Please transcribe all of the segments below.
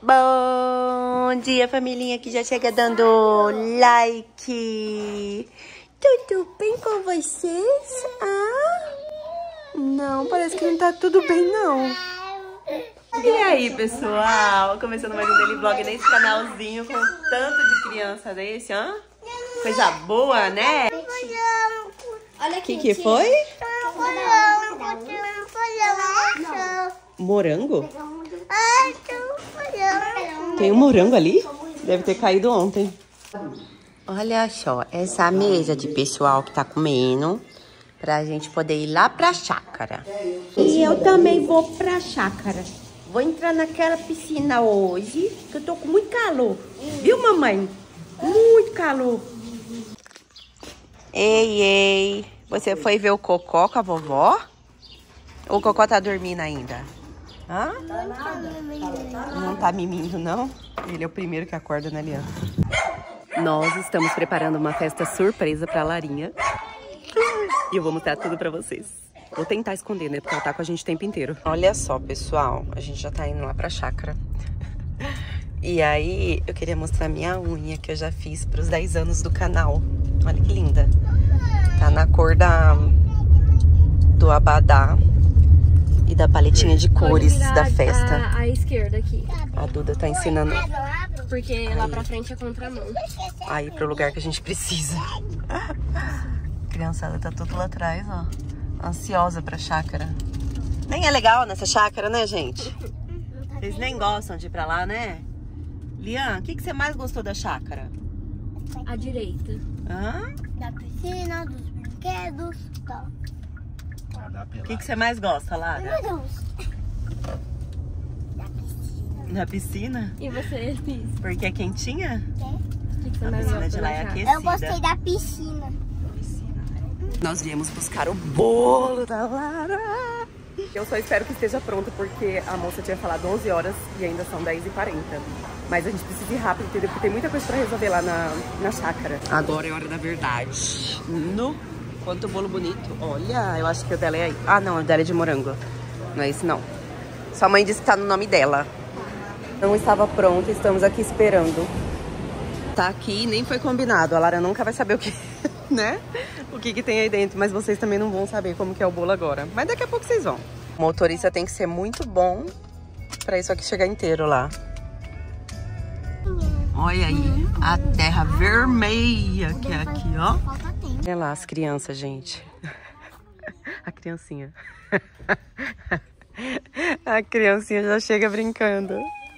Bom dia, família que já chega dando like. Tudo bem com vocês? Ah? Não, parece que não tá tudo bem, não. E aí, pessoal? Começando mais um daily vlog nesse canalzinho com tanto de criança desse, hã? Coisa boa, né? O que foi? Morango? Tem um morango ali? Deve ter caído ontem. Olha só, essa mesa de pessoal que tá comendo, pra gente poder ir lá pra chácara. E eu também vou pra chácara. Vou entrar naquela piscina hoje, que eu tô com muito calor. Viu, mamãe? Muito calor. Ei, você foi ver o Cocó com a vovó? Ou o Cocó tá dormindo ainda? Hã? Não tá mimindo, não? Ele é o primeiro que acorda, né, Liana? Nós estamos preparando uma festa surpresa pra Larinha. E eu vou mostrar tudo pra vocês. Vou tentar esconder, né? Porque ela tá com a gente o tempo inteiro. Olha só, pessoal. A gente já tá indo lá pra chácara. E aí, eu queria mostrar minha unha que eu já fiz pros 10 anos do canal. Olha que linda. Tá na cor do abadá e da paletinha de cores da festa. A esquerda aqui. A Duda tá ensinando. Porque aí, lá pra frente é contramão. Aí pro lugar que a gente precisa. A criançada tá tudo lá atrás, ó. Ansiosa pra chácara. Nem é legal nessa chácara, né, gente? Vocês nem gostam de ir pra lá, né? Lian, o que você mais gostou da chácara? À direita. Hã? Da piscina, dos brinquedos, tá. O que você mais gosta, Lara? Meu Deus. Na piscina? E você, Liz? Porque é quentinha? O que você A mais piscina gosta de lá da é chácara? aquecida. Eu gostei da piscina. Nós viemos buscar o bolo da Lara. Eu só espero que esteja pronto, porque a moça tinha falado 11 horas e ainda são 10h40. Mas a gente precisa ir rápido, entendeu? Porque tem muita coisa pra resolver lá na chácara. Agora é hora da verdade. No quanto bolo bonito. Olha, eu acho que o dela é aí. Ah, não, o dela é de morango. Não é esse, não. Sua mãe disse que tá no nome dela. Não estava pronto, estamos aqui esperando. Tá aqui, nem foi combinado. A Lara nunca vai saber o que, né? O que tem aí dentro, mas vocês também não vão saber como que é o bolo agora. Mas daqui a pouco vocês vão. O motorista tem que ser muito bom pra isso aqui chegar inteiro lá. Olha aí, a terra vermelha que é aqui, ó. Olha lá as crianças, gente. A criancinha. A criancinha já chega brincando.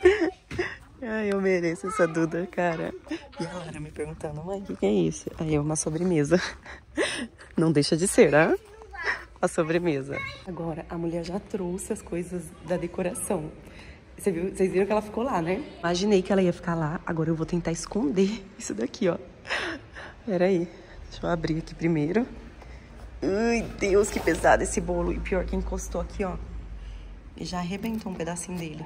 Ai, eu mereço essa Duda, cara. E a Lara me perguntando, mãe, o que é isso? Aí, uma sobremesa. Não deixa de ser, né? A sobremesa. Agora, a mulher já trouxe as coisas da decoração. Vocês viram que ela ficou lá, né? Imaginei que ela ia ficar lá. Agora eu vou tentar esconder isso daqui, ó. Pera aí. Deixa eu abrir aqui primeiro. Ai, Deus, que pesado esse bolo. E pior que encostou aqui, ó. E já arrebentou um pedacinho dele.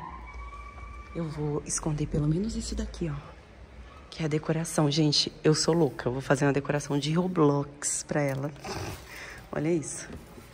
Eu vou esconder pelo menos isso daqui, ó. Que é a decoração. Gente, eu sou louca. Eu vou fazer uma decoração de Roblox pra ela. Olha isso.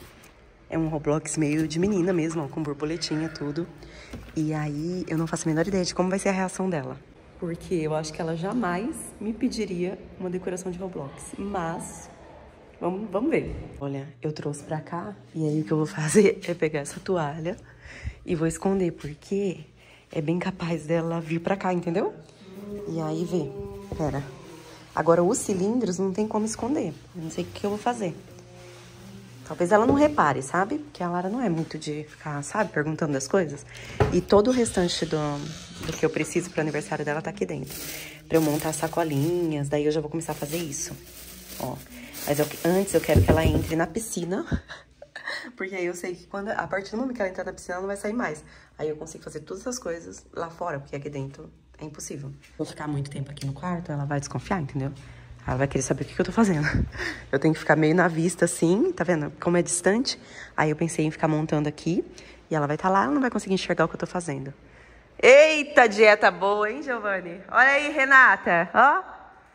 É um Roblox meio de menina mesmo, ó, com borboletinha, tudo. E aí, eu não faço a menor ideia de como vai ser a reação dela. Porque eu acho que ela jamais me pediria uma decoração de Roblox. Mas, vamos ver. Olha, eu trouxe pra cá. E aí, o que eu vou fazer é pegar essa toalha e vou esconder, porque é bem capaz dela vir pra cá, entendeu? E aí, vê. Pera. Agora, os cilindros não tem como esconder. Eu não sei o que eu vou fazer. Talvez ela não repare, sabe? Porque a Lara não é muito de ficar, sabe, perguntando das coisas. E todo o restante do que eu preciso pro aniversário dela tá aqui dentro. Pra eu montar sacolinhas, daí eu já vou começar a fazer isso. Ó. Mas antes eu quero que ela entre na piscina. Porque aí eu sei que a partir do momento que ela entrar na piscina, ela não vai sair mais. Aí eu consigo fazer todas essas coisas lá fora, porque aqui dentro é impossível. Vou ficar muito tempo aqui no quarto, ela vai desconfiar, entendeu? Ela vai querer saber o que eu tô fazendo. Eu tenho que ficar meio na vista, assim, tá vendo? Como é distante. Aí eu pensei em ficar montando aqui. E ela vai estar lá, ela não vai conseguir enxergar o que eu tô fazendo. Eita, dieta boa, hein, Giovanni? Olha aí, Renata, ó.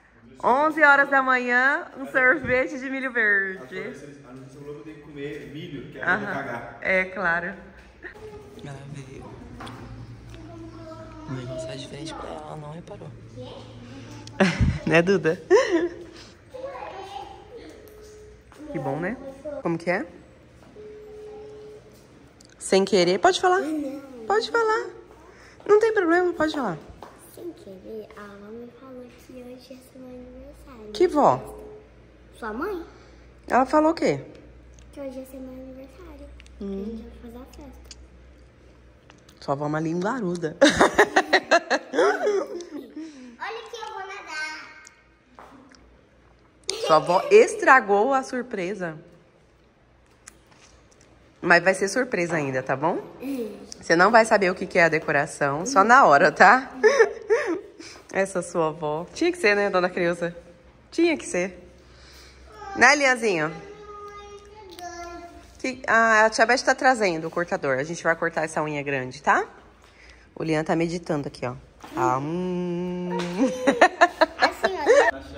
11 horas da manhã, um sorvete de milho verde. A nutrição falou que eu tenho que comer milho, que é pra cagar. É, claro. Ela veio. O negócio é diferente pra ela não reparou. Né, Duda? Que bom, né? Como que é? Sem querer, pode falar. Pode falar. Não tem problema, pode falar. Sem querer, a avó me falou que hoje é seu aniversário. Que vó? Sua mãe? Ela falou o quê? Que hoje é seu aniversário. A gente vai fazer a festa. Sua avó é uma linguaruda. Olha que eu vou nadar. Sua avó estragou a surpresa. Mas vai ser surpresa ainda, tá bom? Você não vai saber o que é a decoração, só na hora, tá? Essa sua avó. Tinha que ser, né, dona Creuza? Tinha que ser. Né, Lianzinho? A tia Beth tá trazendo o cortador. A gente vai cortar essa unha grande, tá? O Lian tá meditando aqui, ó. Assim, ó.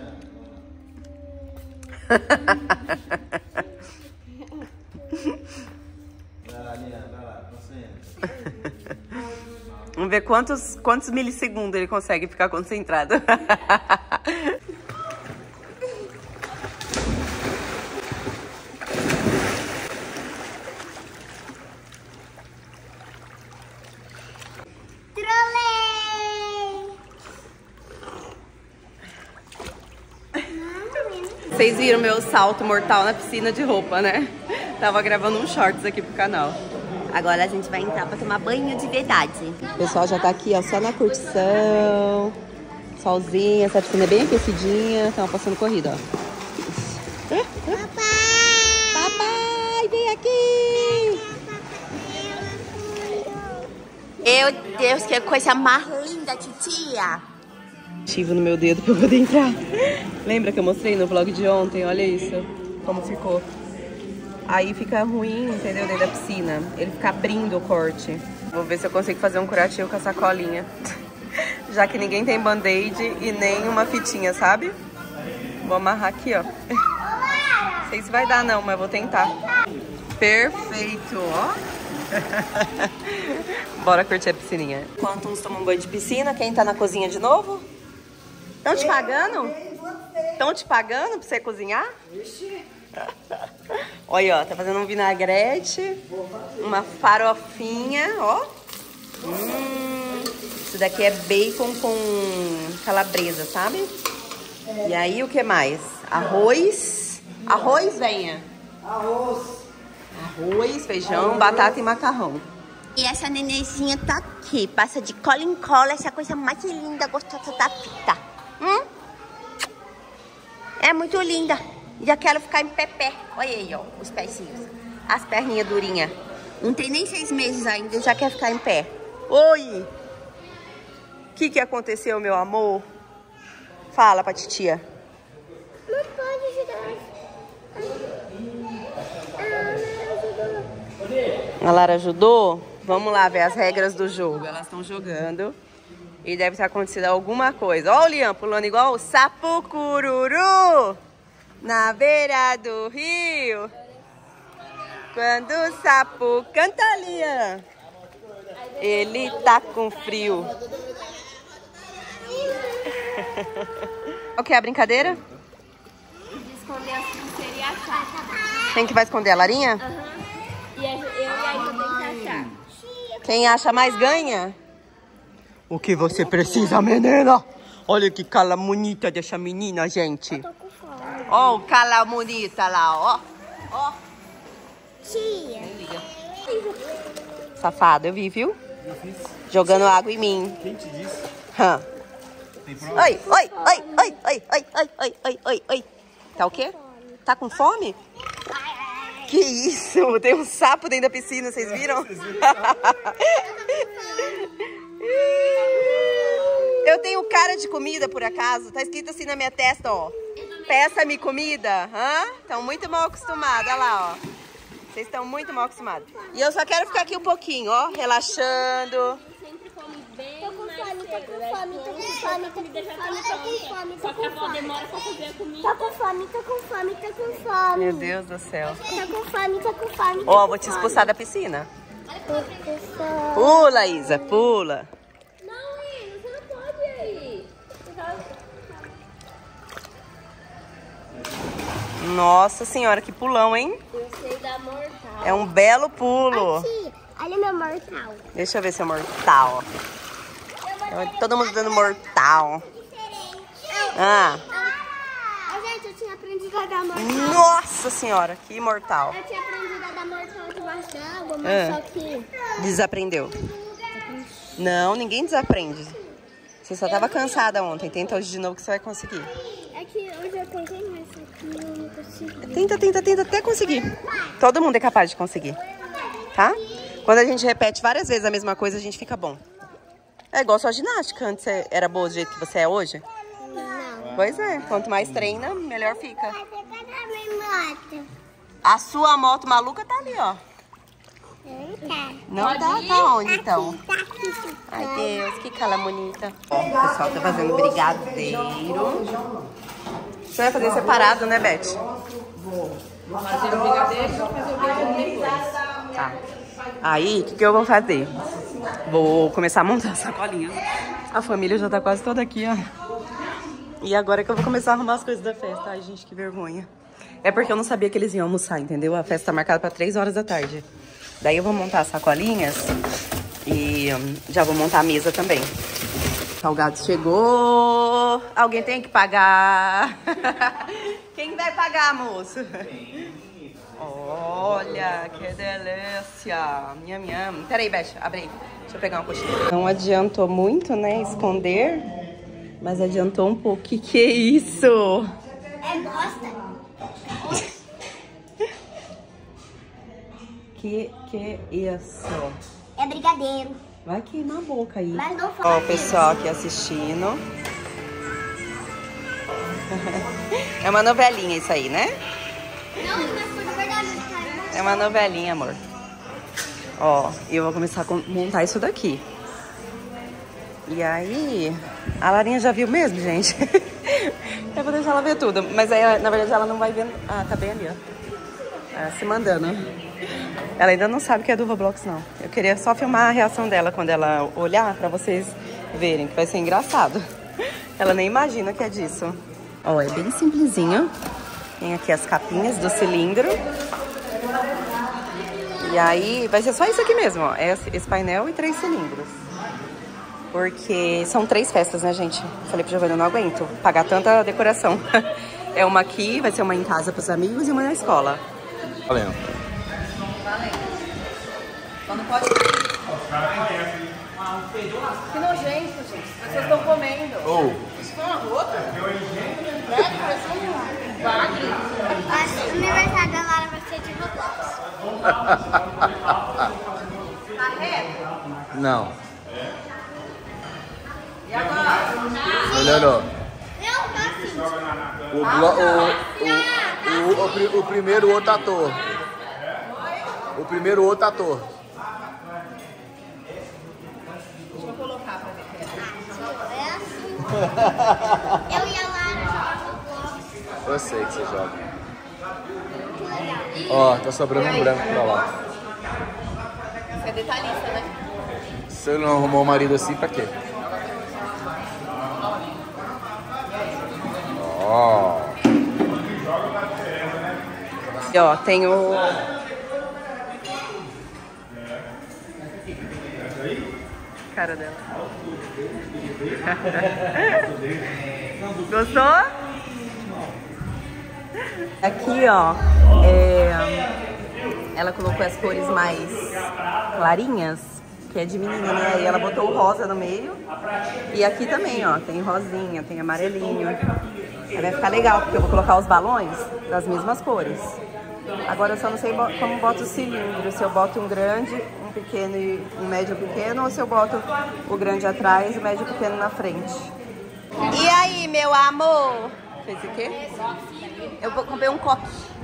Vai lá, Lian, vai lá, concentra. Vamos ver quantos milissegundos ele consegue ficar concentrado. Vocês viram meu salto mortal na piscina de roupa, né? Tava gravando uns shorts aqui pro canal. Agora a gente vai entrar pra tomar banho de verdade. O pessoal já tá aqui, ó, só na curtição. Solzinho, essa piscina é bem aquecidinha. Estão passando corrida, ó. Papai, vem aqui! Meu Deus, que coisa mais linda, titia. Ativo no meu dedo pra eu poder entrar. Lembra que eu mostrei no vlog de ontem? Olha isso, como ficou. Aí fica ruim, entendeu? Dentro da piscina. Ele fica abrindo o corte. Vou ver se eu consigo fazer um curativo com a sacolinha. Já que ninguém tem band-aid e nem uma fitinha, sabe? Vou amarrar aqui, ó. Não sei se vai dar não, mas vou tentar. Perfeito, ó. Bora curtir a piscininha. Enquanto uns tomam banho de piscina, quem tá na cozinha de novo? Estão te pagando? Estão te pagando pra você cozinhar? Olha, ó, tá fazendo um vinagrete, uma farofinha, ó. Isso daqui é bacon com calabresa, sabe? E aí, o que mais? Arroz. Arroz, venha. Arroz, feijão, batata e macarrão. E essa nenenzinha tá aqui, passa de cola em cola, essa coisa mais linda, gostosa da fita. É muito linda. Já quero ficar em pé. Olha aí, ó, os pezinhos. As perninhas durinhas. Não tem nem 6 meses ainda, já quer ficar em pé. Oi! O que aconteceu, meu amor? Fala pra titia. Não pode ajudar. A Lara ajudou? Vamos lá ver as regras do jogo. Elas estão jogando e deve ter acontecido alguma coisa. Ó o Lian pulando igual o sapo cururu na beira do rio. Quando o sapo canta, Lian, ele tá com frio. O que é a brincadeira? De esconder as pulseiras e achar. Quem que vai esconder, a Larinha? E eu e a Isa tem que achar. Quem acha mais ganha? O que você precisa, menina? Olha que cala bonita dessa menina, gente. Ó, o cala bonita lá, ó. Ó. Tia. Safado, eu vi, viu? Jogando água em mim. Quem te disse? Oi. Tá o quê? Tá com fome? Que isso? Tem um sapo dentro da piscina, vocês viram? Eu tenho cara de comida, por acaso? Tá escrito assim na minha testa, ó. Peça-me comida. Estão muito mal acostumados, olha lá, ó. Vocês estão muito mal acostumados. E eu só quero ficar aqui um pouquinho, ó, relaxando. Sempre come bem. Tô com fome. Só que a avó demora pra fazer a comida. Tô com fome. Meu Deus do céu. Tô com fome. Ó, vou te expulsar da piscina. Pula, Isa, pula. Não, Nossa senhora, que pulão, hein? Eu sei da mortal. É um belo pulo. Aqui, olha meu mortal. Deixa eu ver se é mortal. Todo mundo dando mortal. Ah. Gente, eu tinha aprendido a dar mortal. Nossa senhora, que mortal. Eu tinha aprendido a dar mortal debaixo da água, mas só que... Desaprendeu. Não, ninguém desaprende. Você só tava cansada ontem. Tenta hoje de novo que você vai conseguir. É que hoje eu tentei, mas aqui eu não consegui. Tenta até conseguir. Todo mundo é capaz de conseguir. Tá? Quando a gente repete várias vezes a mesma coisa, a gente fica bom. É igual sua ginástica. Antes você era boa do jeito que você é hoje? Não. Pois é. Quanto mais treina, melhor fica. Cadê minha moto? A sua moto maluca tá ali, ó. Não tá. Não tá? Tá onde, então? Tá aqui. Ai, Deus, que cala bonita. Ó, o pessoal tá fazendo brigadeiro. Você vai fazer separado, né, Beth? Vou fazer o brigadeiro e vou fazer o bacon depois. Tá. Aí, o que eu vou fazer? Vou começar a montar a sacolinha. A família já tá quase toda aqui, ó. E agora que eu vou começar a arrumar as coisas da festa. Ai, gente, que vergonha. É porque eu não sabia que eles iam almoçar, entendeu? A festa tá marcada pra 3 horas da tarde. Daí eu vou montar as sacolinhas e já vou montar a mesa também. Salgado chegou. Alguém tem que pagar. Quem vai pagar, moço? Olha, que delícia. Minha, minha. Peraí, Beth, abre aí. Deixa eu pegar uma coxinha. Não adiantou muito, né, esconder. Mas adiantou um pouco. Que é isso? É bosta. Que isso? É brigadeiro. Vai queimar a boca aí. Mas não Ó, fala. o pessoal aqui assistindo. É uma novelinha isso aí, né? Não, mas foi de verdade. É uma novelinha, amor. Ó, eu vou começar a montar isso daqui. E aí... A Larinha já viu mesmo, gente? Eu vou deixar ela ver tudo. Mas aí, na verdade, ela não vai ver... Ah, tá bem ali, ó. Ela se mandando. Ela ainda não sabe que é do Roblox, não. Eu queria só filmar a reação dela quando ela olhar pra vocês verem, que vai ser engraçado. Ela nem imagina que é disso. Ó, é bem simplesinho. Tem aqui as capinhas do cilindro. E aí, vai ser só isso aqui mesmo, ó. É esse painel e 3 cilindros. Porque são 3 festas, né, gente? Falei pro Giovanni, eu não aguento pagar tanta decoração. É uma aqui, vai ser uma em casa pros amigos e uma na escola. Valendo. Só não pode... Que nojento, gente. As pessoas estão comendo. Isso foi uma outra? O aniversário da Lara vai ser de Roblox. Tá reto? Não. E agora? Melhorou. Não, tá assim. O primeiro outro ator. O primeiro outro ator. Deixa eu colocar pra ver. É assim. Eu e a Lara jogamos Roblox. Eu sei que você joga. Ó, tá sobrando um branco pra lá. Você é detalhista, né? Você não arrumou um marido assim pra quê? Ó. E ó, tem o... Cara dela. Gostou? Aqui, ó, ela colocou as cores mais clarinhas, que é de menina, né? E ela botou o rosa no meio. E aqui também, ó, tem rosinha, tem amarelinho. Aí vai ficar legal, porque eu vou colocar os balões das mesmas cores. Agora eu só não sei como boto o cilindro, se eu boto um grande, um pequeno e um médio pequeno, ou se eu boto o grande atrás e o médio pequeno na frente. E aí, meu amor? Fez o quê? Eu comprei um coque.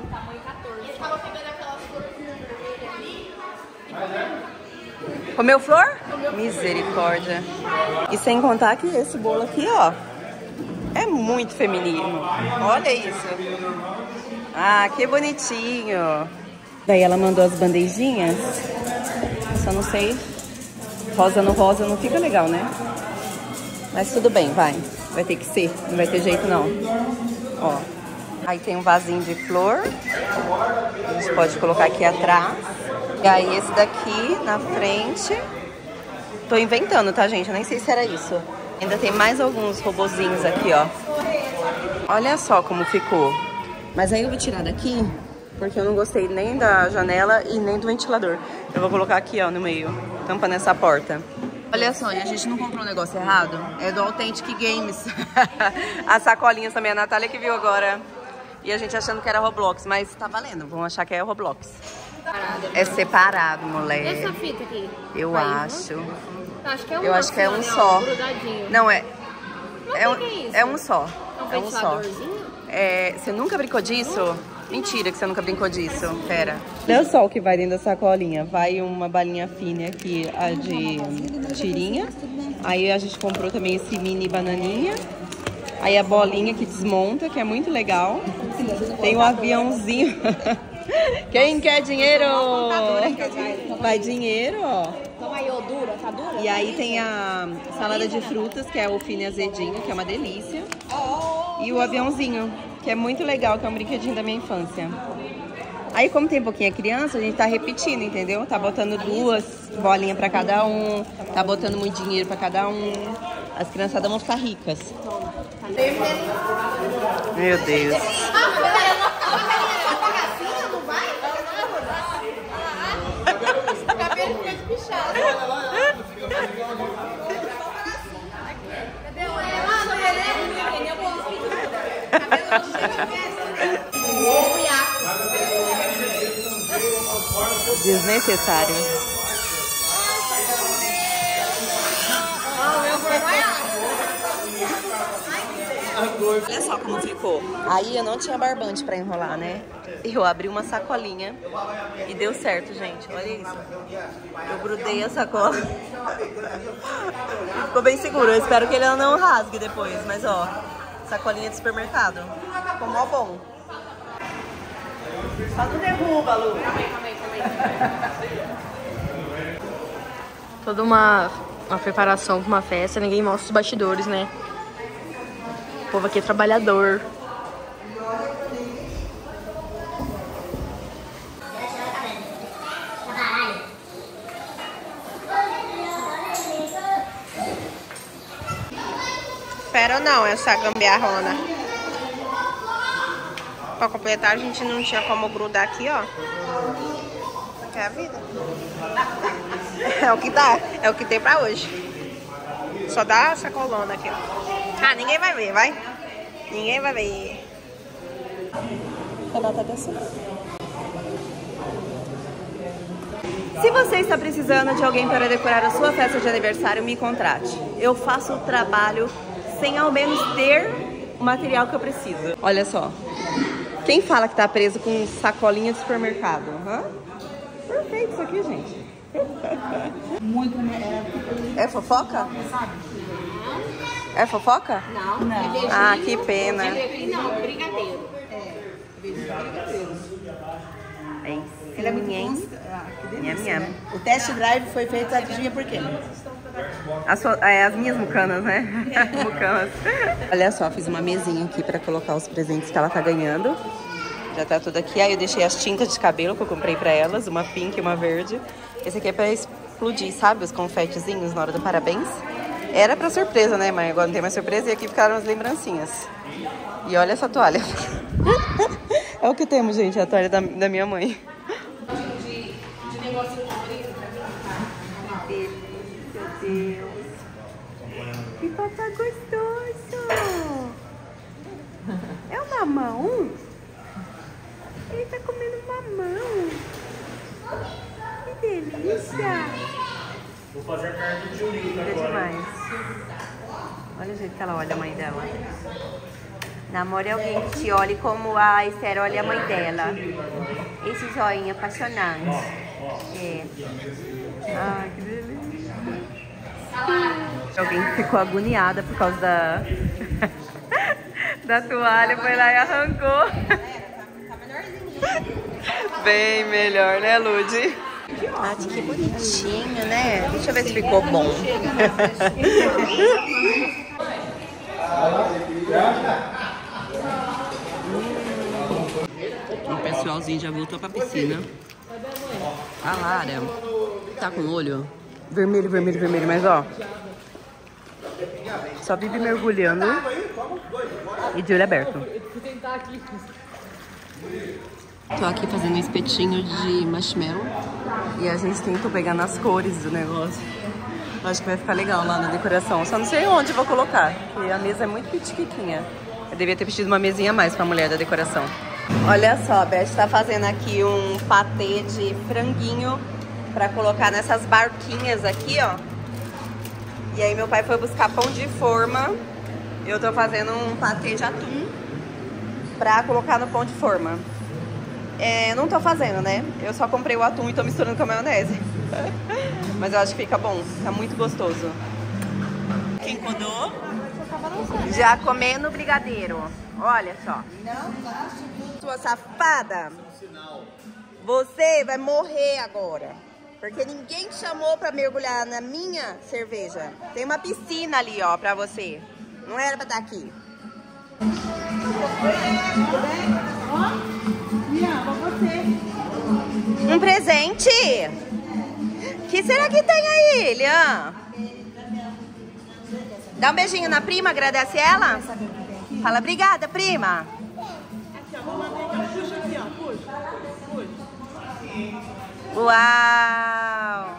Comeu flor? Misericórdia. E sem contar que esse bolo aqui, ó, é muito feminino. Olha isso. Ah, que bonitinho. Daí ela mandou as bandejinhas. Eu só não sei. Rosa no rosa não fica legal, né? Mas tudo bem, vai. Vai ter que ser. Não vai ter jeito, não. Ó. Aí tem um vasinho de flor. A gente pode colocar aqui atrás. E aí esse daqui na frente. Tô inventando, tá, gente? Eu nem sei se era isso. Ainda tem mais alguns robozinhos aqui, ó. Olha só como ficou. Mas aí eu vou tirar daqui, porque eu não gostei nem da janela e nem do ventilador. Eu vou colocar aqui, ó, no meio, tampando essa porta. Olha só, e a gente não comprou um negócio errado? É do Authentic Games. As sacolinhas também, a Natália que viu agora. E a gente achando que era Roblox, mas tá valendo. Vão achar que é Roblox. É separado, moleque. E essa fita aqui? Eu acho. Eu acho que é um só. Grudadinho. Não, é isso? é um só. É um ventiladorzinho? Você nunca brincou disso? Mentira que você nunca brincou disso. Pera. Olha só o que vai dentro da sacolinha. Vai uma balinha fina aqui, a de tirinha. Aí a gente comprou também esse mini bananinha. Aí a bolinha que desmonta, que é muito legal. Tem um aviãozinho. Quem quer dinheiro? Vai dinheiro, ó. Toma aí, dura, tá dura? E aí tem a salada de frutas, que é o fine azedinho, que é uma delícia. E o aviãozinho, que é muito legal, que é um brinquedinho da minha infância. Aí, como tem pouquinha criança, a gente tá repetindo, entendeu? Tá botando 2 bolinhas pra cada um, tá botando muito dinheiro pra cada um. As criançadas vão ficar ricas. Meu Deus. Desnecessário. Olha só como ficou. Aí eu não tinha barbante pra enrolar, né? Eu abri uma sacolinha e deu certo, gente. Olha isso. Eu grudei a sacola. Ficou bem seguro. Eu espero que ele não rasgue depois. Mas ó, sacolinha de supermercado. Ficou mó bom. Só não derruba, Lu. Calma aí. Toda uma preparação para uma festa, ninguém mostra os bastidores, né? O povo aqui é trabalhador. Espera ou não, essa gambiarrona. Pra completar, a gente não tinha como grudar aqui, ó. É a vida. É o que dá, é o que tem pra hoje. Só dá essa colona aqui, ó. Ah, ninguém vai ver, vai? Ninguém vai ver. Se você está precisando de alguém para decorar a sua festa de aniversário, me contrate. Eu faço o trabalho sem ao menos ter o material que eu preciso. Olha só. Quem fala que tá preso com sacolinha de supermercado? Perfeito isso aqui, gente. Muito, É fofoca? É fofoca? Não. Ah, que pena. Não, brigadeiro. Ele é muito bom. Que delícia, né? O test drive foi feito, adivinha por quê? As minhas mucanas, né? Mucanas. Olha só, fiz uma mesinha aqui pra colocar os presentes que ela tá ganhando. Já tá tudo aqui. Aí eu deixei as tintas de cabelo que eu comprei pra elas, uma pink e uma verde. Esse aqui é pra explodir, sabe? Os confetezinhos na hora do parabéns. Era pra surpresa, né, mãe? Agora não tem mais surpresa. E aqui ficaram as lembrancinhas. E olha essa toalha. É o que temos, gente, a toalha da minha mãe. Meu Deus. Que papai gostoso. É um mamão? Ele tá comendo mamão. Que delícia. Vou fazer a carne do Julito É agora. demais. Olha o jeito que ela olha a mãe dela. Namore alguém que te olhe como a Esther olha a mãe dela. Esse joinha apaixonante. É. Ai, que delícia. Alguém que ficou agoniada por causa da toalha, foi lá e arrancou. Bem melhor, né, Ludi? Que bonitinho, né? Deixa eu ver se ficou bom. Carolzinha já voltou pra piscina. A Lara tá com o olho vermelho, vermelho, vermelho, mas ó, só vive mergulhando e de olho aberto. Tô aqui fazendo um espetinho de marshmallow e a gente tentou pegar nas cores do negócio. Acho que vai ficar legal lá na decoração. Só não sei onde vou colocar, porque a mesa é muito pequenininha. Eu devia ter pedido uma mesinha a mais pra mulher da decoração. Olha só, a Beth tá fazendo aqui um patê de franguinho pra colocar nessas barquinhas aqui, ó. E aí meu pai foi buscar pão de forma. Eu tô fazendo um patê de atum pra colocar no pão de forma. Não tô fazendo, né? Eu só comprei o atum e tô misturando com a maionese. Mas eu acho que fica bom, tá muito gostoso. Quem codou? Já comendo brigadeiro. Olha só. Sua safada. Você vai morrer agora. Porque ninguém te chamou pra mergulhar na minha cerveja. Tem uma piscina ali, ó, pra você. Não era pra estar aqui. Um presente? O que será que tem aí, Lian? Dá um beijinho na prima, agradece ela. Fala, obrigada, prima. Uau!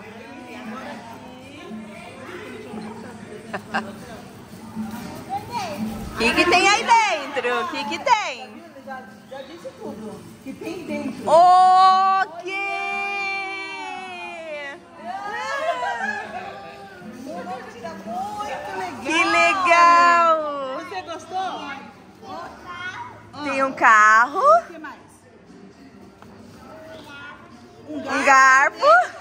O que tem aí dentro? O que tem? Já disse tudo. O que tem dentro? O quê? Muito legal. Que legal! Você gostou? Tem um carro. O que mais? Um garfo.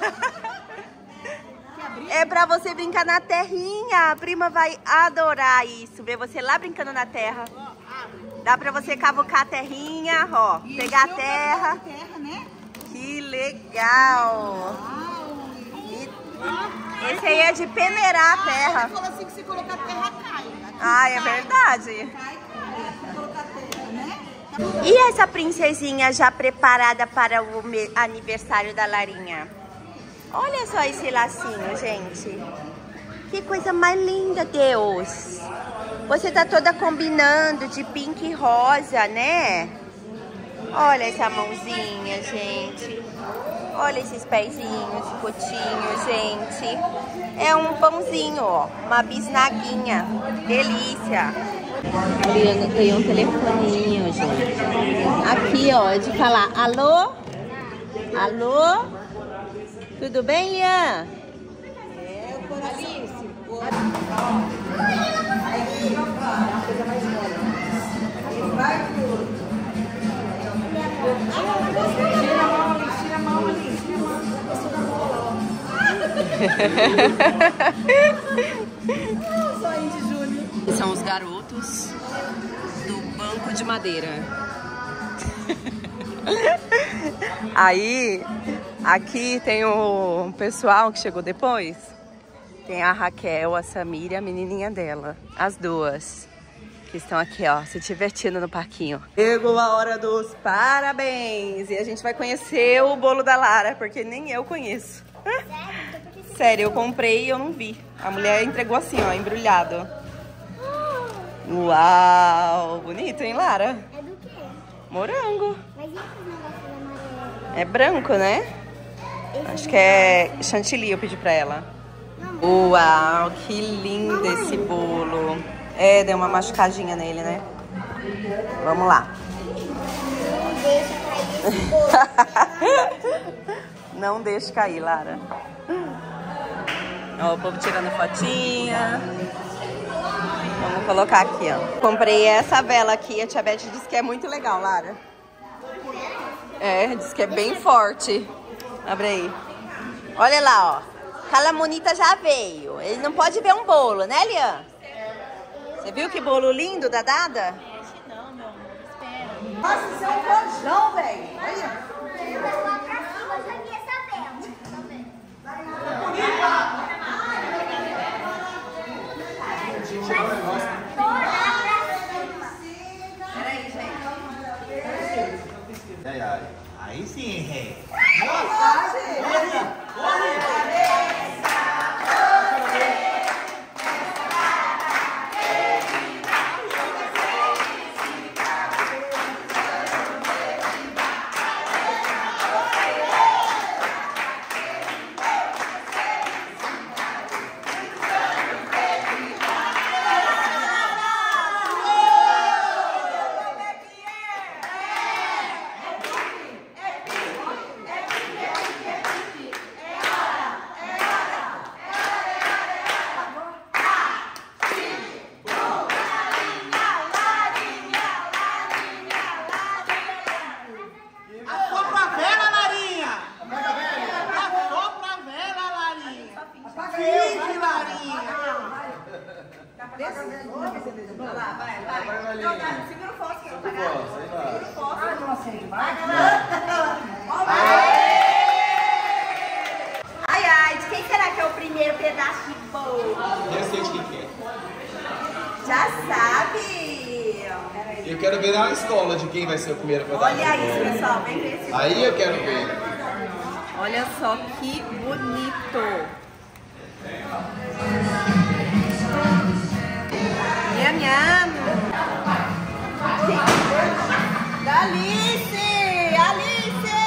É pra você brincar na terrinha. A prima vai adorar isso. Ver você lá brincando na terra. Dá pra você cavucar a terrinha, ó. Pegar a terra. Né? Que legal. Esse aí é de peneirar a terra. Você falou assim que se colocar a terra cai. Ah, é verdade. Cai, se colocar a terra, né? E essa princesinha já preparada para o aniversário da Larinha? Olha só esse lacinho, gente. Que coisa mais linda, Deus. Você tá toda combinando de pink e rosa, né? Olha essa mãozinha, gente. Olha esses pezinhos, fotinhos, gente. É um pãozinho, ó. Uma bisnaguinha. Delícia. A Liana ganhou um telefoninho, gente. Aqui, ó, de falar alô? Alô? Tudo bem, Lian? É o coração. Tira a mão ali. São os garotos do banco de madeira. Aí, aqui tem o pessoal que chegou depois. Tem a Raquel, a Samira e a menininha dela. As duas. Que estão aqui, ó, se divertindo no parquinho. Chegou a hora dos parabéns. E a gente vai conhecer o bolo da Lara, porque nem eu conheço. Sério, eu comprei e eu não vi. A mulher entregou assim, ó, embrulhado. Uau! Bonito, hein, Lara? É do quê? Morango. Mas e esses negócios amarelos? É branco, né? Acho que é chantilly, eu pedi pra ela. Uau, que lindo esse bolo. É, deu uma machucadinha nele, né? Vamos lá. Não deixa cair esse bolo. Não deixe cair, Lara. Ó, o povo tirando fotinha. Vamos colocar aqui, ó. Comprei essa vela aqui. A tia Beth disse que é muito legal, Lara. É, disse que é bem forte. Abre aí. Olha lá, ó. Calamonita já veio. Ele não pode ver um bolo, né, Lian? Você viu que bolo lindo da Dada? Não, meu amor, espera. Nossa, isso é um rojão, velho. Olha. Peraí, gente. Finge, Larinha. Segura o fósforo. Ai, ai, de quem será que é o primeiro pedaço de bolo? Eu sei de quem que é. Já sabe. Eu quero ver na escola de quem vai ser o primeiro pedaço. Olha isso, pessoal. Vem ver esse. Aí eu quero ver. Olha só que bonito. Nham, nham. Alice! Alice!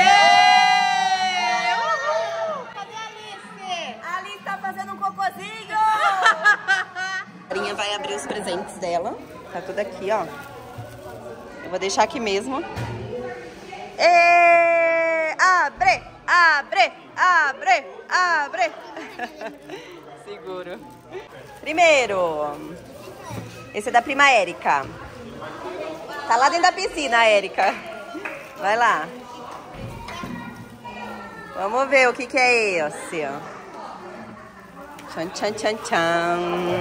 Cadê a Alice? A Alice tá fazendo um cocôzinho! A Larinha vai abrir os presentes dela. Tá tudo aqui, ó. Eu vou deixar aqui mesmo. Abre! Abre! Abre! Abre! Seguro. Primeiro. Esse é da prima Érica. Tá lá dentro da piscina, Érica. Vai lá. Vamos ver o que que é esse. Tchan, tchan, tchan, tchan.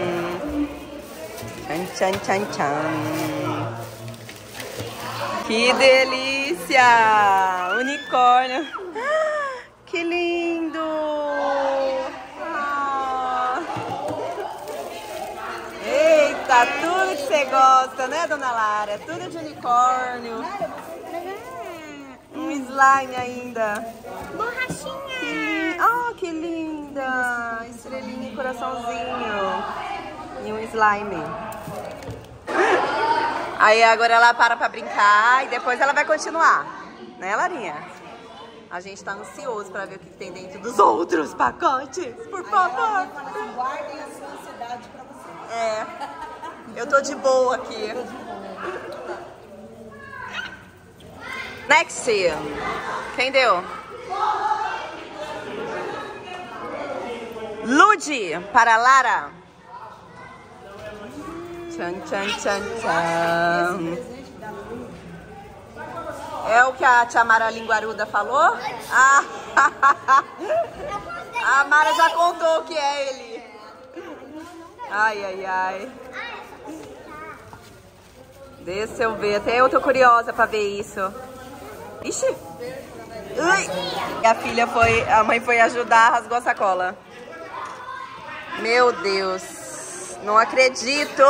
Tchan, tchan, tchan, tchan. Que delícia! Unicórnio. Que lindo! Eita, tudo que você gosta, né, dona Lara? Tudo de unicórnio. Um slime ainda. Borrachinha. Que linda! Estrelinha e coraçãozinho. E um slime. Aí agora ela para brincar e depois ela vai continuar. Né, Larinha? A gente tá ansioso pra ver o que tem dentro dos outros pacotes. Por favor. Guardem a sua ansiedade pra você. É. Eu tô de boa aqui. Next. Quem deu? Ludi para Lara. Tchan, tchan, tchan, tchan. É o que a tia Mara Linguaruda falou? Ah, a Mara já contou o que é ele. Ai, ai, ai. Deixa eu ver. Até eu tô curiosa pra ver isso. Ixi. Ui. A mãe foi ajudar, rasgou a sacola. Meu Deus. Não acredito.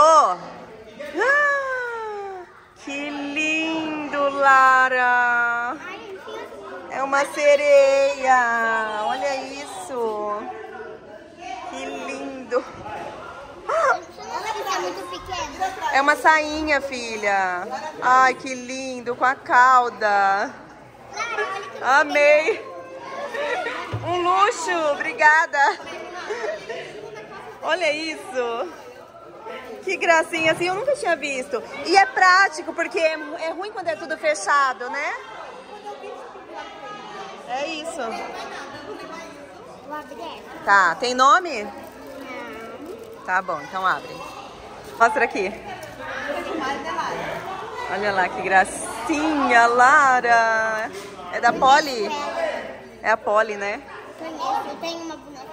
Que lindo, Lara. É uma sereia. Olha isso. Que lindo. É uma sainha, filha. Ai, que lindo, com a cauda. Amei. Um luxo, obrigada. Olha isso. Que gracinha, assim eu nunca tinha visto. E é prático, porque é ruim quando é tudo fechado, né? É isso. Tá, tem nome? Tá bom, então abre. Mostra aqui. Olha lá que gracinha, Lara. É da Polly? É a Polly, né? Eu tenho uma boneca.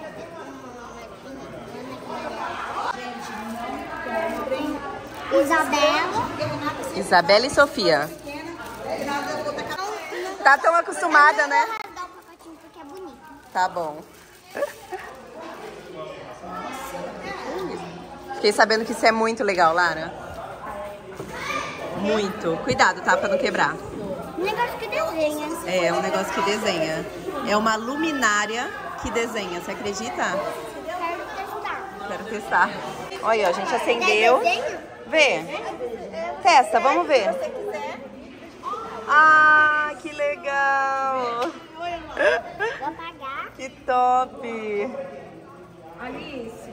Isabela e Sofia. Tá tão acostumada, né? Porque é bonito. Tá bom. Fiquei sabendo que isso é muito legal, Lara. Muito. Cuidado, tá? Pra não quebrar. Um negócio que desenha. É, um negócio que desenha. É uma luminária que desenha. Você acredita? Quero testar. Quero testar. Olha, a gente acendeu. Vê. Testa, vamos ver. Ah, que legal. Vou apagar. Que top. Alice.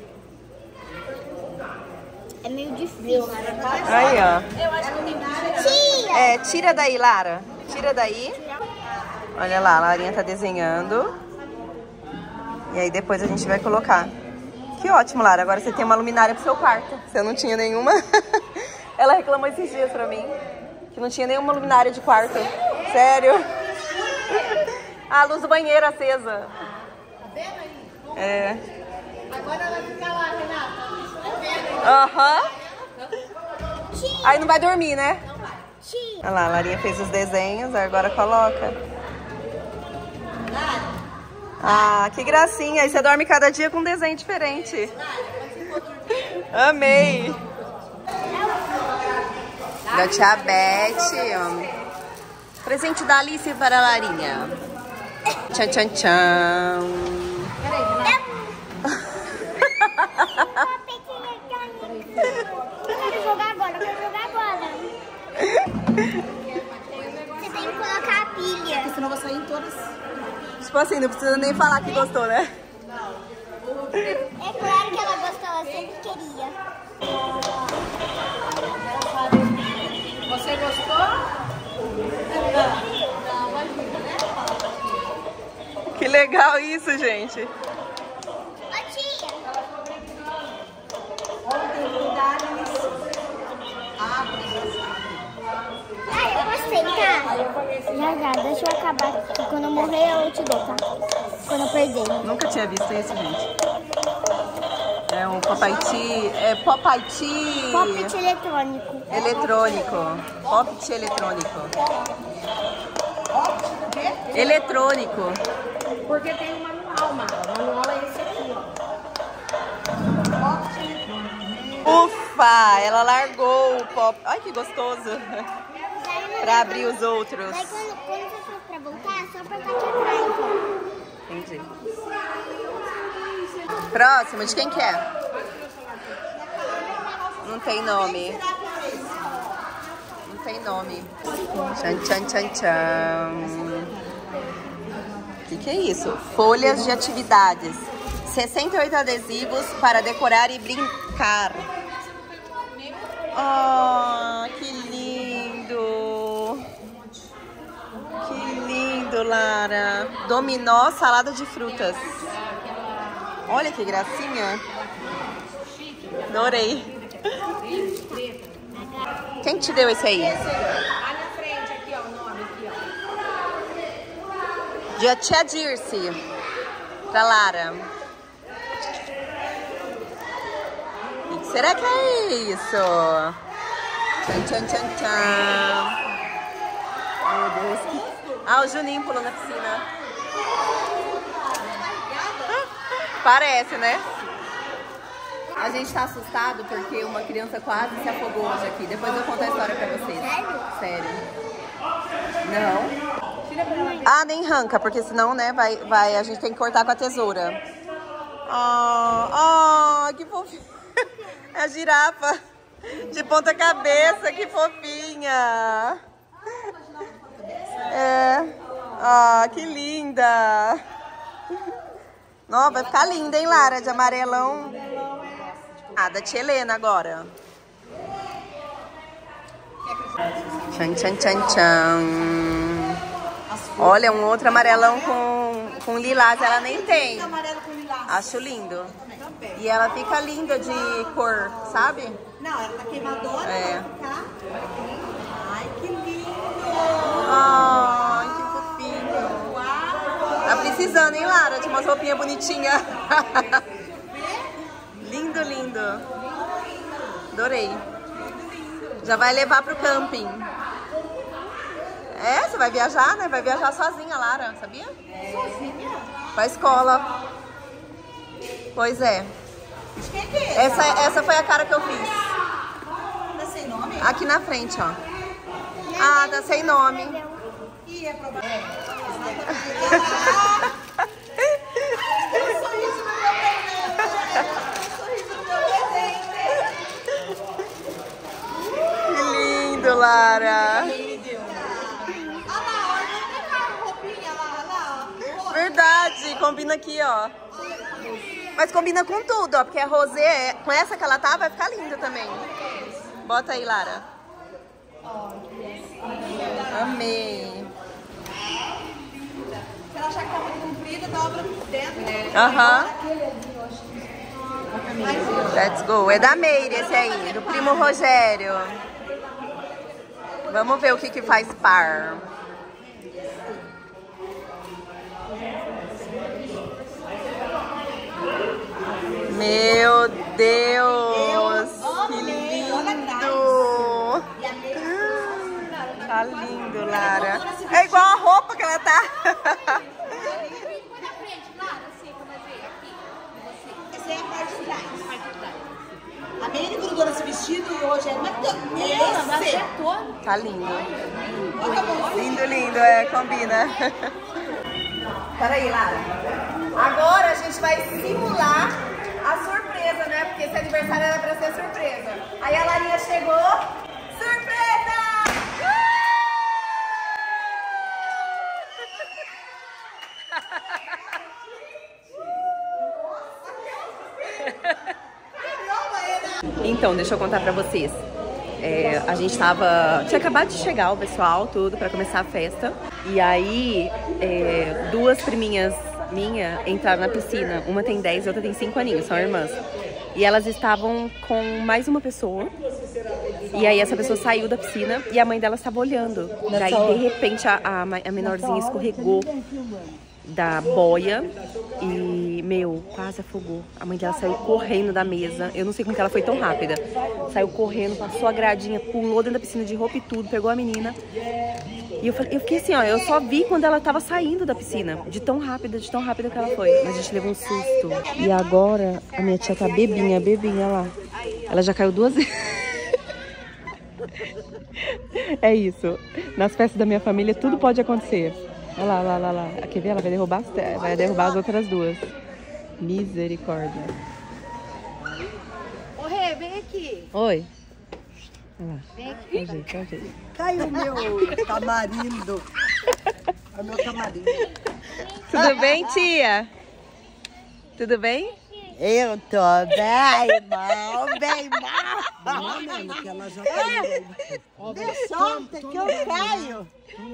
É meio difícil. Aí, ó. Tia! É, tira daí, Lara. Tira daí. Olha lá, a Larinha tá desenhando. E aí depois a gente vai colocar. Que ótimo, Lara. Agora você tem uma luminária pro seu quarto. Você não tinha nenhuma? Ela reclamou esses dias pra mim que não tinha nenhuma luminária de quarto. Sério? A luz do banheiro acesa. É. Aham. Aí não vai dormir, né? Não vai. Tia. Olha lá, a Larinha fez os desenhos, agora coloca. Ah, que gracinha. Aí você dorme cada dia com um desenho diferente. Amei. Da tia Beth. Presente da Alice para a Larinha. Tchan, tchan, tchan. Eu quero jogar agora, Você tem que colocar a pilha. Porque senão eu vou sair em todas. Tipo assim, não precisa nem falar que gostou, né? É claro que ela gostou, ela sempre queria. Você gostou? Que legal isso, gente. Ô tia. Eu posso sentar? Já, deixa eu acabar aqui. Quando eu morrer, eu te dou, tá? Quando eu perder. Nunca tinha visto isso, gente. É um Popaiti. É Popaiti. Poppet eletrônico. Eletrônico. Poppet eletrônico. Eletrônico. Porque tem um manual, Mara. O manual é esse aqui, ó. Ufa, ela largou o pop. Ai, que gostoso. Pra abrir os outros. Daí quando você for pra voltar, é só apertar aqui atrás, então. Entendi. Próximo, de quem que é? Não tem nome. Não tem nome. Tchan, tchan, tchan, tchan. O que é isso? Folhas de atividades. 68 adesivos para decorar e brincar. Oh, que lindo. Que lindo, Lara. Dominó, salada de frutas. Olha que gracinha. Adorei. Quem te deu esse aí? Lá na frente, aqui, ó, o nome aqui, ó. De tia Dirce. Pra Lara. O que será que é isso? Tchan, tchan, tchan, tchan. Meu Deus. Ah, o Juninho pulou na piscina. Parece, né? A gente tá assustado porque uma criança quase se afogou hoje aqui. Depois eu conto a história pra vocês. Sério? Não. Ah, nem arranca, porque senão, né, a gente tem que cortar com a tesoura. Que fofinha. É a girafa de ponta cabeça, que fofinha. É. Que linda. Não, vai ficar linda, hein, Lara? De amarelão. Da tia Helena agora. Tchan, tchan, tchan, tchan. Olha, um outro amarelão com lilás. Ela nem tem. Acho lindo. E ela fica linda de cor, sabe? Não, ela tá queimadora. É. Ai, que lindo. Ai, que fofinho. Tá precisando, hein, Lara? De umas roupinhas bonitinhas. Lindo, lindo. Adorei. Já vai levar pro camping. É, você vai viajar, né? Vai viajar sozinha, Lara, sabia? Sozinha? Pra escola. Pois é. Essa foi a cara que eu fiz. Tá sem nome? Aqui na frente, ó. Ah, tá sem nome. Ih, é problema. Que lindo, Lara. Verdade, combina aqui, ó. Mas combina com tudo, ó, porque a rosé, com essa que ela tá, vai ficar linda também. Bota aí, Lara. Amei. Se ela achar que tá muito comprida, dobra por dentro. Aham. Let's go. É da Meire esse aí, do primo Rogério. Vamos ver o que faz par. Meu Deus! Tá lindo, Lara. É igual a roupa que ela tá. Essa é a parte de trás. A Meire grudou nesse vestido e hoje é esse. Tá lindo. Lindo, lindo, é, combina. Peraí, Lara. Agora a gente vai simular a surpresa, né? Porque esse aniversário era pra ser surpresa. Aí a Larinha chegou. Surpresa! Então, deixa eu contar pra vocês. A gente tinha acabado de chegar o pessoal, tudo, pra começar a festa. E aí, duas priminhas minhas entraram na piscina. Uma tem 10 e outra tem 5 aninhos, são irmãs. E elas estavam com mais uma pessoa. E aí essa pessoa saiu da piscina e a mãe dela estava olhando. Daí, de repente, a menorzinha escorregou da boia e, quase afogou. A mãe dela saiu correndo da mesa. Eu não sei como que ela foi tão rápida. Saiu correndo, passou a gradinha, pulou dentro da piscina de roupa e tudo, pegou a menina. E eu fiquei assim, ó, eu só vi quando ela tava saindo da piscina. De tão rápida que ela foi. Mas a gente levou um susto. E agora a minha tia tá bebinha lá. Ela já caiu 2 vezes. É isso. Nas festas da minha família tudo pode acontecer. Olha lá. Quer ver? Ela vai derrubar as outras 2. Misericórdia. Ô, Rê, vem aqui. Oi. Olha lá. Vem aqui. Qual jeito? Caiu meu tamarindo. É meu tamarindo. Tudo bem, tia? Tudo bem? Eu tô bem mal. Não, que ela já caiu. Me solta que eu caio.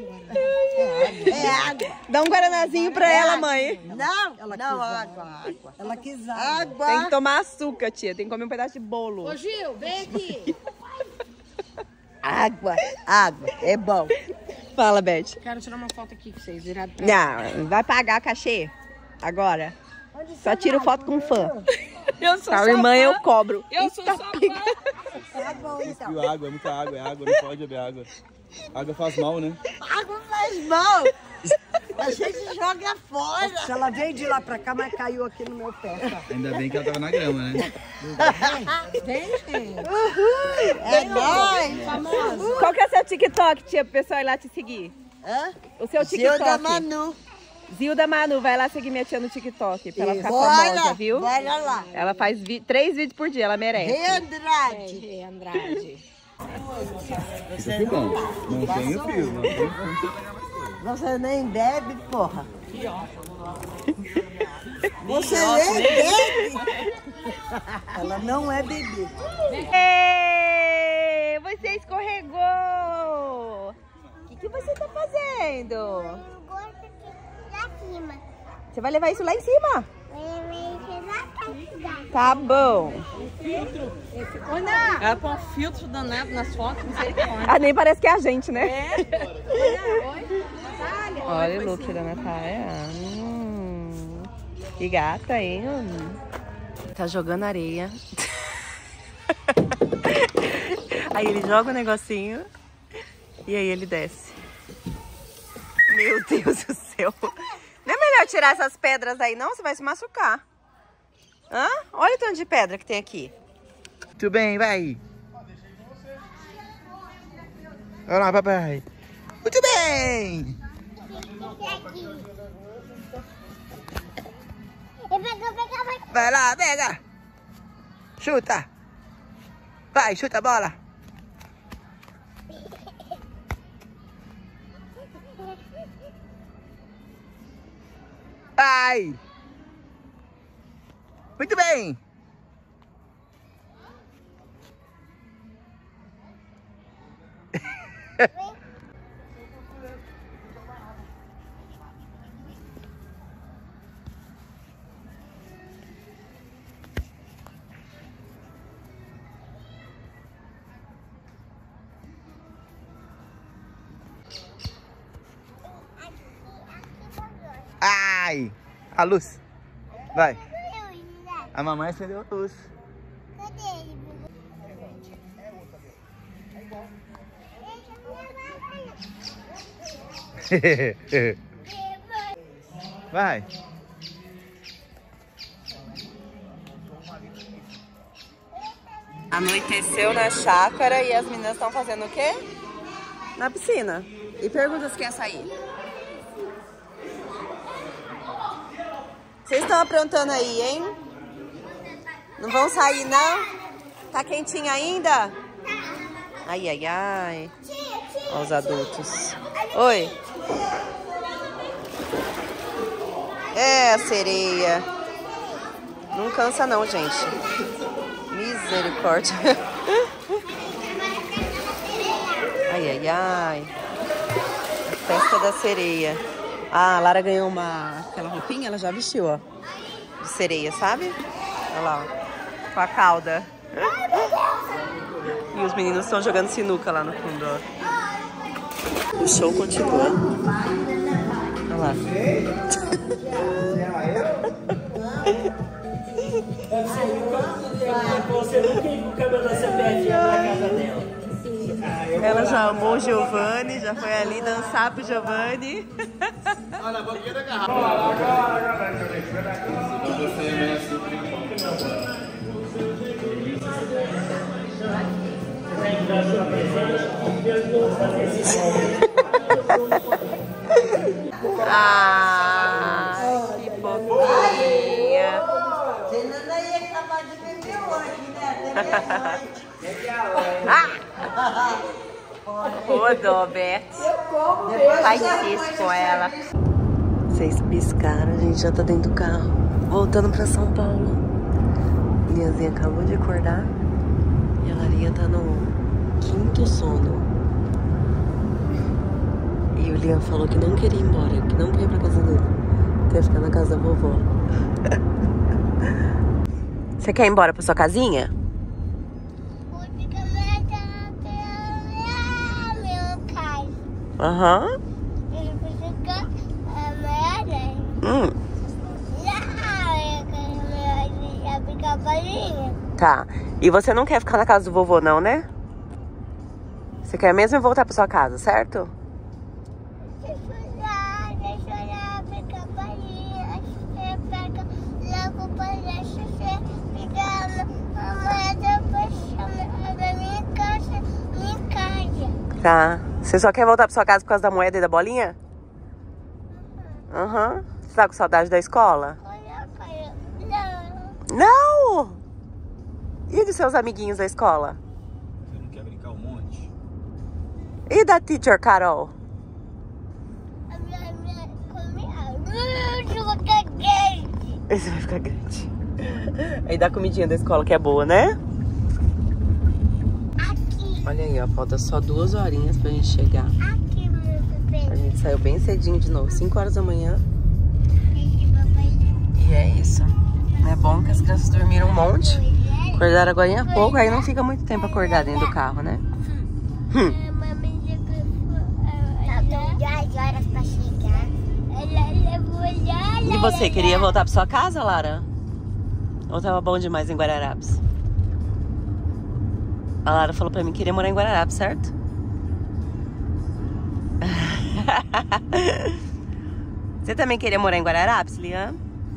É água. Dá um guaranazinho pra ela, mãe. Não, água. Ela quis água. Tem que tomar açúcar, tia. Tem que comer um pedaço de bolo. Ô, Gil, vem aqui. Água, é bom. Fala, Beth. Quero tirar uma foto aqui com vocês, virado pra... Não, vai pagar cachê agora. Só tiro foto com fã. Eu sou A irmã eu cobro. Eu sou sua fã. Tá bom, então. E água, é muita água, não pode beber água. Água faz mal, né? Água faz mal. A gente joga fora. Se ela veio de lá pra cá, mas caiu aqui no meu pé. Tá? Ainda bem que ela tava na grama, né? Vem. É nóis. Famosa. Qual que é seu TikTok, tia, pro pessoal ir lá te seguir? Hã? O seu TikTok. Zilda Manu. Zilda Manu, vai lá seguir minha tia no TikTok, pra ela ficar Bora, famosa, viu? Bora lá. Ela faz 3 vídeos por dia, ela merece. Andrade. Rê Andrade. Fica filmando. Não tem o fio, não tem o fio. Você nem bebe, porra. Você nem bebe. Ela não é bebê. Ei, você escorregou! O que você tá fazendo? Eu gosto aqui lá cima. Você vai levar isso lá em cima? Eu Tá bom. Ela põe um filtro danado nas fotos, não sei como. Ah, nem parece que é a gente, né? Oi. Olha o look da Natália. Que gata, hein? Tá jogando areia. Aí ele joga o negocinho e aí ele desce. Meu Deus do céu. Não é melhor tirar essas pedras aí não? Você vai se machucar. Hã? Olha o tanto de pedra que tem aqui. Tudo bem, vai. Olha lá, papai. Muito bem. Vai lá, pega. Chuta. Vai, chuta a bola. Vai. Muito bem. Ai, a luz. Vai. A mamãe acendeu a luz. Cadê ele? Vai. Anoiteceu na chácara e as meninas estão fazendo o quê? Na piscina. E pergunta se quer sair. Vocês estão aprontando aí, hein? Não vão sair, não? Tá quentinho ainda? Ai, ai, ai. Olha os adultos. Oi. É, a sereia. Não cansa não, gente. Misericórdia. Ai, ai, ai. A festa da sereia. Ah, a Lara ganhou aquela roupinha, ela já vestiu, ó. De sereia, sabe? Olha lá, ó. Com a cauda. E os meninos estão jogando sinuca lá no fundo, ó. O show continua. Olha lá. Você nunca ia com o cabelo da CPF na casa dela. Ela já amou o Giovanni, já foi ali dançar pro Giovanni. Olha a boquinha da garrafa. Ah, que fofinha. Senão não ia acabar de beber hoje, né? Ô, dó, Beth. Faz isso com ela. Vocês piscaram, a gente já tá dentro do carro. Voltando pra São Paulo. Lianzinha acabou de acordar. E a Larinha tá no 5º sono. E o Lian falou que não queria ir embora, que não queria ir pra casa dele. Quer ficar na casa da vovó. Você quer ir embora pra sua casinha? Aham. Tá. E você não quer ficar na casa do vovô, não, né? Você quer mesmo voltar pra sua casa, certo? Tá. Você só quer voltar pra sua casa por causa da moeda e da bolinha? Aham. Você tá com saudade da escola? Não! E dos seus amiguinhos da escola? Você não quer brincar um monte? E da teacher Carol? Esse vai ficar grande. Aí dá comidinha da escola que é boa, né? Olha aí, ó, falta só 2 horinhas pra gente chegar. Aqui, meu bebê. A gente saiu bem cedinho de novo, 5 horas da manhã. E é isso. É bom que as crianças dormiram um monte. Acordaram agora há pouco, aí não fica muito tempo acordado dentro do carro, né? Faltam 2 horas pra chegar. E você, queria voltar pra sua casa, Lara? Ou tava bom demais em Guararapes? A Lara falou pra mim que queria morar em Guararapes, certo? Você também queria morar em Guararapes, Lian?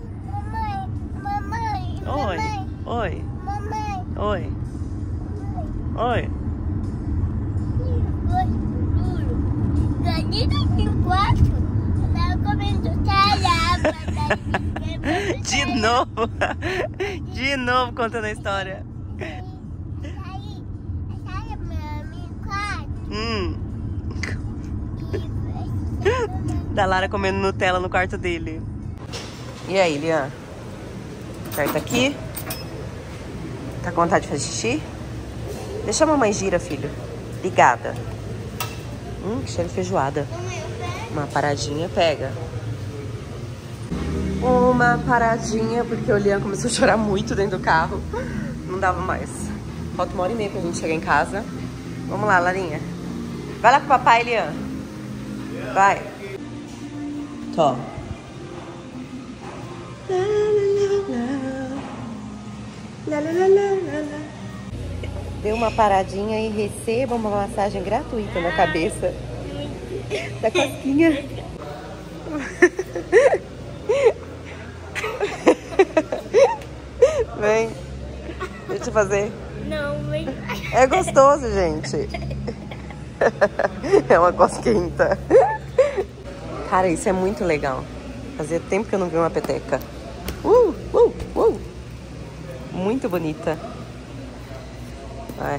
Mamãe. Oi. Oi. Mamãe. Oi. Oi. De novo. De novo contando a história. Da Lara comendo Nutella no quarto dele. E aí, Lian? Aperta aqui. Tá com vontade de fazer xixi? Deixa a mamãe gira, filho. Ligada. Que cheiro de feijoada. Uma paradinha, pega. Uma paradinha, porque o Lian começou a chorar muito dentro do carro. Não dava mais. Falta 1h30 pra gente chegar em casa. Vamos lá, Larinha. Vai lá com o papai, Lian. Vai. Tó. Deu uma paradinha e receba uma massagem gratuita na cabeça. Da casquinha. Vem. Deixa eu fazer. Não, vem. É gostoso, gente. É uma cosquenta. Cara, isso é muito legal. Fazia tempo que eu não vi uma peteca. Muito bonita. Vai.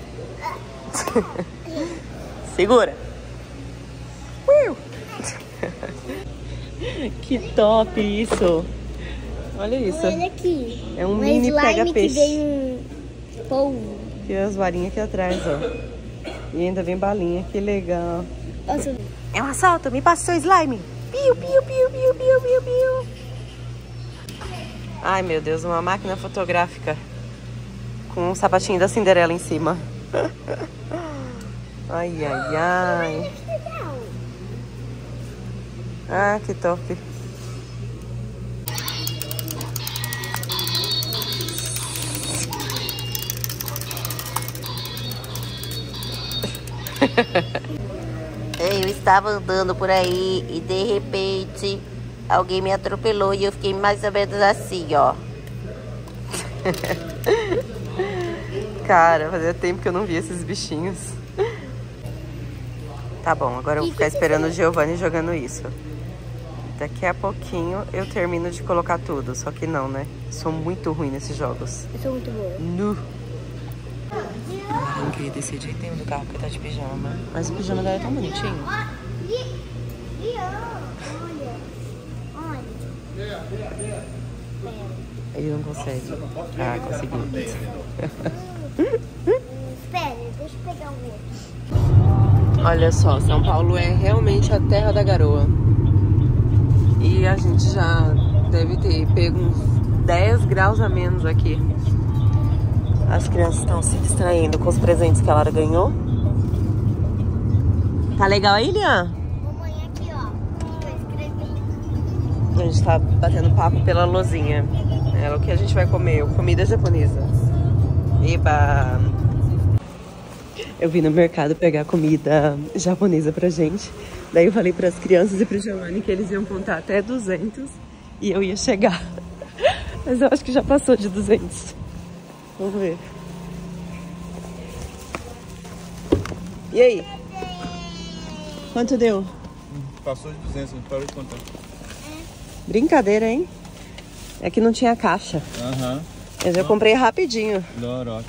Segura. Que top isso. Olha isso. Olha aqui. É um mini pega-peixe. Que vem polvo. Aqui as varinhas aqui atrás, ó. E ainda vem balinha. Que legal. Nossa. É um assalto. Me passa seu slime. Piu, piu, piu, piu, piu, piu, piu. Ai, meu Deus. Uma máquina fotográfica. Com um sapatinho da Cinderela em cima. Ai, ai, ai. Ah, que top. Eu estava andando por aí e de repente alguém me atropelou e eu fiquei mais ou menos assim, ó. Cara, fazia tempo que eu não via esses bichinhos. Tá bom, agora eu vou ficar esperando o Giovanni jogando isso. Daqui a pouquinho eu termino de colocar tudo, só que não, né? Sou muito ruim nesses jogos. Eu sou muito boa. Nu. Eu não queria descer de jeito nenhum do carro porque tá de pijama. Mas o pijama dela é tão bonitinho. Olha. Ele não consegue. Ah, conseguiu. Espera, deixa eu pegar o outro. Olha só, São Paulo é realmente a terra da garoa. E a gente já deve ter pego uns 10 graus a menos aqui. As crianças estão se distraindo com os presentes que a Lara ganhou. Tá legal aí, Lian? Mamãe, aqui, ó. Eu escrevi. A gente tá batendo papo pela lozinha. É o que a gente vai comer, comida japonesa. Eba! Eu vim no mercado pegar comida japonesa pra gente. Daí eu falei pras crianças e pro Giovanni que eles iam contar até 200 e eu ia chegar. Mas eu acho que já passou de 200. Vamos ver. E aí? Quanto deu? Passou de 200, a gente parou de contar. Brincadeira, hein? É que não tinha caixa. Aham. Mas eu comprei rapidinho. Loroca.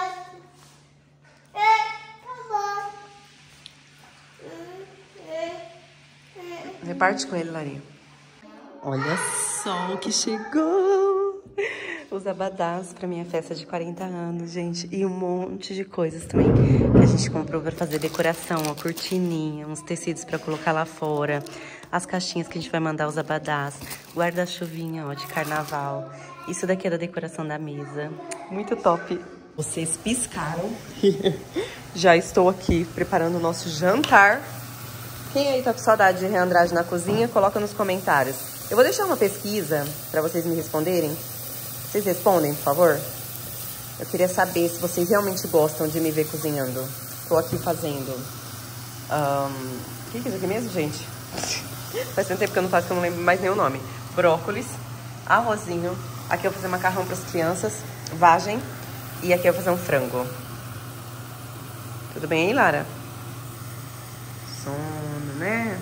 Reparte com ele, Larinha. Olha só o que chegou! Os abadás pra minha festa de 40 anos, gente. E um monte de coisas também que a gente comprou pra fazer decoração. Ó, cortininha, uns tecidos pra colocar lá fora. As caixinhas que a gente vai mandar os abadás. Guarda-chuvinha, ó, de carnaval. Isso daqui é da decoração da mesa. Muito top. Vocês piscaram. Já estou aqui preparando o nosso jantar. Quem aí tá com saudade de Reandrade na cozinha, coloca nos comentários. Eu vou deixar uma pesquisa pra vocês me responderem. Vocês respondem, por favor? Eu queria saber se vocês realmente gostam de me ver cozinhando. Tô aqui fazendo... O que é isso aqui mesmo, gente? Faz tanto tempo que eu não faço que eu não lembro mais nem o nome. Brócolis, arrozinho. Aqui eu vou fazer macarrão pras crianças, vagem. E aqui eu vou fazer um frango. Tudo bem aí, Lara? Sono, né?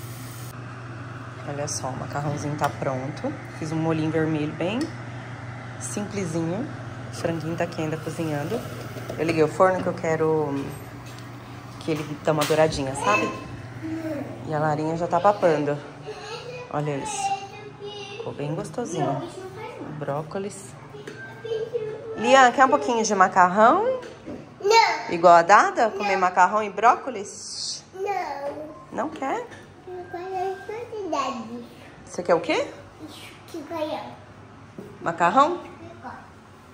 Olha só, o macarrãozinho tá pronto. Fiz um molhinho vermelho bem simplesinho. O franguinho tá aqui ainda cozinhando. Eu liguei o forno que eu quero que ele dê uma douradinha, sabe? E a Larinha já tá papando. Olha isso. Ficou bem gostosinho. Brócolis. Lian, quer um pouquinho de macarrão? Não. Igual a Dada? Comer macarrão e brócolis? Não. Não quer? Não quero quantidade. Você quer o quê? Que ganhar. Macarrão?